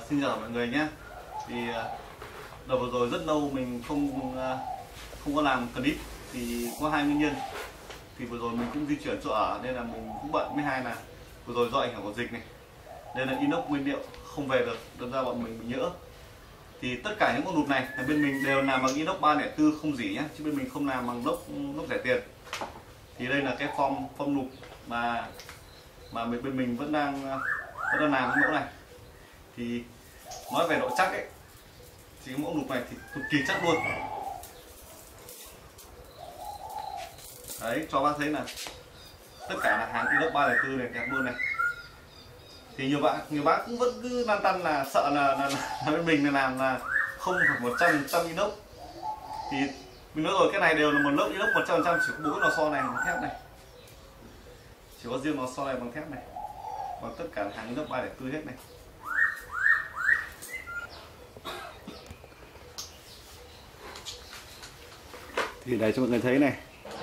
Xin chào mọi người nhé. Thì đợt vừa rồi rất lâu mình không có làm clip thì có hai nguyên nhân. Thì vừa rồi mình cũng di chuyển chỗ ở nên là mình cũng bận, với hai là vừa rồi do ảnh hưởng của dịch này nên là inox nguyên liệu không về được, đâm ra bọn mình bị nhỡ. Thì tất cả những con lụp này là bên mình đều làm bằng inox 304 không dỉ nhé, chứ bên mình không làm bằng lốp rẻ tiền. Thì đây là cái form lụp mà bên mình vẫn đang làm cái mẫu này. Thì nói về độ chắc ấy thì cái mẫu lụp này thì cực kỳ chắc luôn. Đấy, cho bác thấy là tất cả là hàng inox 304 này, đẹp luôn này. Thì nhiều bác cũng vẫn cứ lăn tăn là sợ là bên mình làm là không phải 100% inox. Thì mình nói rồi, cái này đều là một lớp inox 100%, chỉ có 4 lò xo này bằng thép này, chỉ có riêng lò xo này bằng thép này, còn tất cả là hàng inox 304 hết này. Thì để cho mọi người thấy này,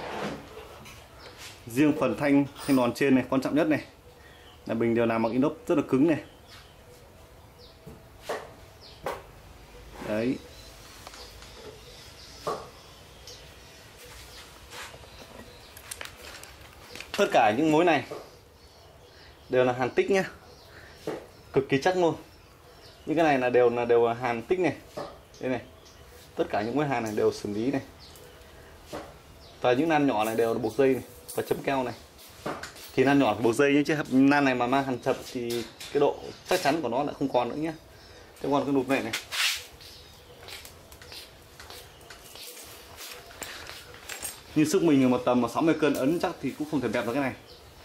riêng phần thanh nòn trên này, quan trọng nhất này là mình đều làm bằng inox rất là cứng này. Đấy. Tất cả những mối này đều là hàn tích nhá, cực kỳ chắc luôn. Những cái này là đều là hàn tích này. Đây này, tất cả những mối hàn này đều xử lý này. Và những nan nhỏ này đều là buộc dây này và chấm keo này. Thì nan nhỏ buộc dây nhé, chứ nan này mà mang hàn chập thì cái độ chắc chắn của nó lại không còn nữa nhé. Thế còn cái lụp này này, như sức mình một tầm 60 cân ấn chắc thì cũng không thể bẹp được cái này.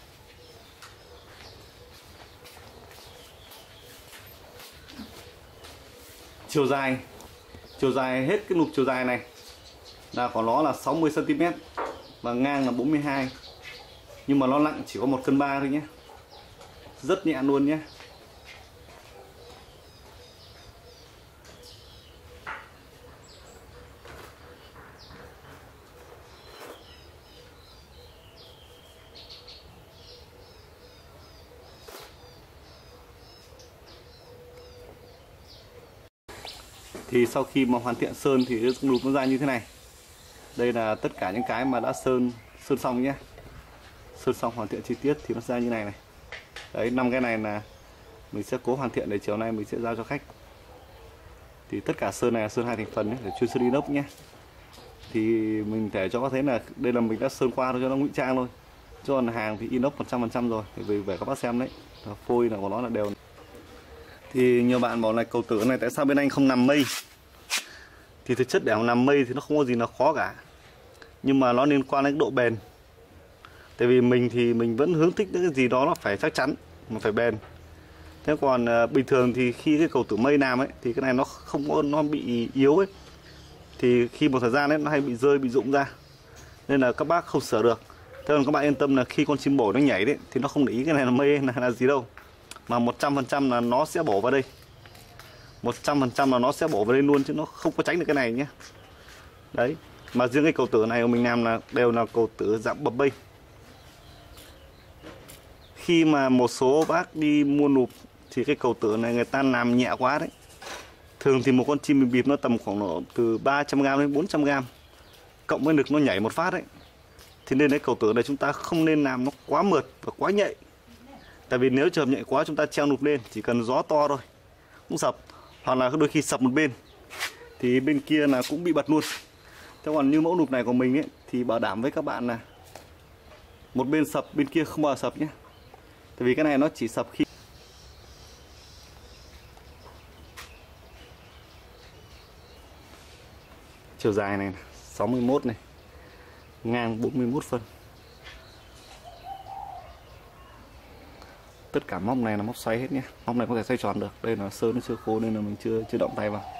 Chiều dài hết cái lụp chiều dài này là của nó là 60 cm và ngang là 42, nhưng mà nó nặng chỉ có 1,3 cân thôi nhé, rất nhẹ luôn nhé. Thì sau khi mà hoàn thiện sơn thì cái lụp nó ra như thế này. Đây là tất cả những cái mà đã sơn xong nhé, sơn xong hoàn thiện chi tiết thì nó ra như này này. Đấy, 5 cái này là mình sẽ cố hoàn thiện để chiều nay mình sẽ giao cho khách. Thì tất cả sơn này là sơn 2 thành phần để chuyên sơn inox nhé. Thì mình để cho có thấy là đây là mình đã sơn qua thôi cho nó ngụy trang thôi, chứ còn hàng thì inox 100% rồi. Vì về các bác xem đấy, phôi là của nó là đều. Thì nhiều bạn bảo là cầu tử này tại sao bên anh không làm mây? Thì thực chất để làm mây thì nó không có gì là khó cả, nhưng mà nó liên quan đến độ bền. Tại vì mình thì mình vẫn hướng thích những cái gì đó nó phải chắc chắn, mà phải bền. Thế còn bình thường thì khi cái cầu tử mây làm ấy thì cái này nó không có, nó bị yếu ấy, thì khi một thời gian ấy nó hay bị rơi, bị rụng ra, nên là các bác không sửa được. Thế còn các bạn yên tâm là khi con chim bổ nó nhảy đấy thì nó không để ý cái này là mây là gì đâu, mà 100% là nó sẽ bổ vào đây, 100% là nó sẽ bổ vào đây luôn, chứ nó không có tránh được cái này nhé. Đấy, mà riêng cái cầu tử này của mình làm là đều là cầu tử dạng bập bênh. Khi mà một số bác đi mua lụp thì cái cầu tử này người ta làm nhẹ quá đấy. Thường thì một con chim mình bịp nó tầm khoảng độ từ 300g đến 400g, cộng với lực nó nhảy một phát đấy. Thì nên cái cầu tử này chúng ta không nên làm nó quá mượt và quá nhạy. Tại vì nếu trường hợp nhạy quá chúng ta treo lụp lên, chỉ cần gió to thôi cũng sập, hoặc là đôi khi sập một bên thì bên kia là cũng bị bật luôn. Thế còn như mẫu lụp này của mình ấy thì bảo đảm với các bạn là một bên sập, bên kia không bao giờ sập nhé. Tại vì cái này nó chỉ sập khi chiều dài này 61 này, ngang 41 phân. Tất cả móc này là móc xoay hết nhé. Móc này có thể xoay tròn được. Đây là sơn nó chưa khô nên là mình chưa động tay vào.